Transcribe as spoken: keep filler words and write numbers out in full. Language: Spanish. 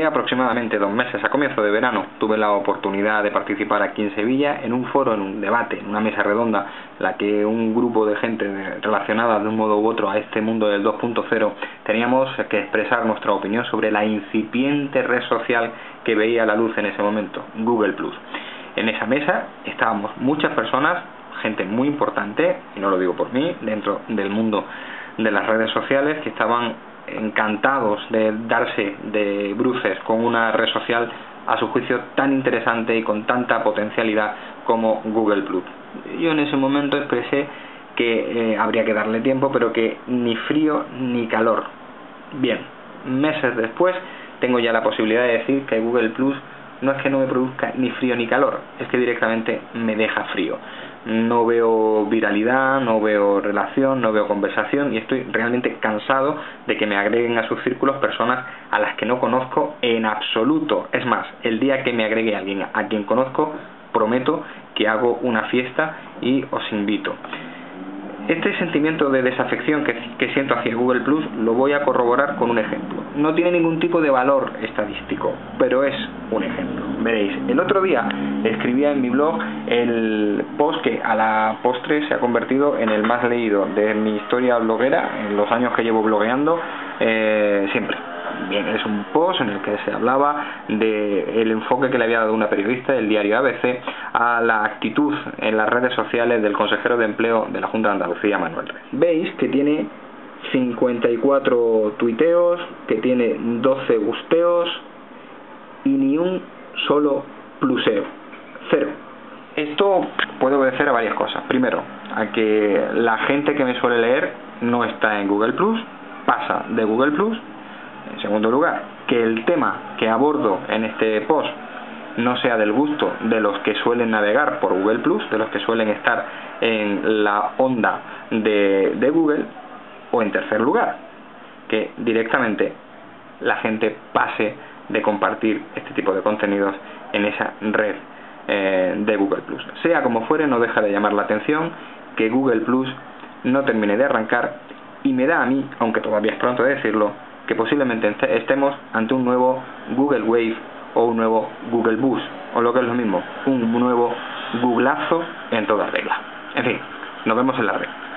Hace aproximadamente dos meses, a comienzo de verano, tuve la oportunidad de participar aquí en Sevilla en un foro, en un debate, en una mesa redonda, en la que un grupo de gente relacionada de un modo u otro a este mundo del dos punto cero teníamos que expresar nuestra opinión sobre la incipiente red social que veía la luz en ese momento, Google plus. En esa mesa estábamos muchas personas, gente muy importante, y no lo digo por mí, dentro del mundo de las redes sociales, que estaban encantados de darse de bruces con una red social a su juicio tan interesante y con tanta potencialidad como Google plus. Yo en ese momento expresé que eh, habría que darle tiempo, pero que ni frío ni calor. Bien, meses después tengo ya la posibilidad de decir que Google plus no es que no me produzca ni frío ni calor, es que directamente me deja frío. No veo viralidad, no veo relación, no veo conversación y estoy realmente cansado de que me agreguen a sus círculos personas a las que no conozco en absoluto. Es más, el día que me agregue a alguien a quien conozco, prometo que hago una fiesta y os invito. Este sentimiento de desafección que, que siento hacia Google plus lo voy a corroborar con un ejemplo. No tiene ningún tipo de valor estadístico, pero es un ejemplo. Veréis, el otro día escribía en mi blog el post que a la postre se ha convertido en el más leído de mi historia bloguera en los años que llevo blogueando eh, siempre. Bien, es un post en el que se hablaba del enfoque que le había dado una periodista del diario A B C a la actitud en las redes sociales del consejero de empleo de la Junta de Andalucía, Manuel Rey. Veis que tiene cincuenta y cuatro tuiteos, que tiene doce gusteos y ni un solo pluseo. Cero. Esto puede obedecer a varias cosas. Primero, a que la gente que me suele leer no está en Google plus, pasa de Google plus. En segundo lugar, que el tema que abordo en este post no sea del gusto de los que suelen navegar por Google plus, de los que suelen estar en la onda de, de Google. O en tercer lugar, que directamente la gente pase de compartir este tipo de contenidos en esa red eh, de Google plus. Sea como fuere, no deja de llamar la atención que Google plus no termine de arrancar, y me da a mí, aunque todavía es pronto de decirlo, que posiblemente estemos ante un nuevo Google Wave o un nuevo Google Bus, o lo que es lo mismo, un nuevo Googleazo en toda regla. En fin, nos vemos en la red.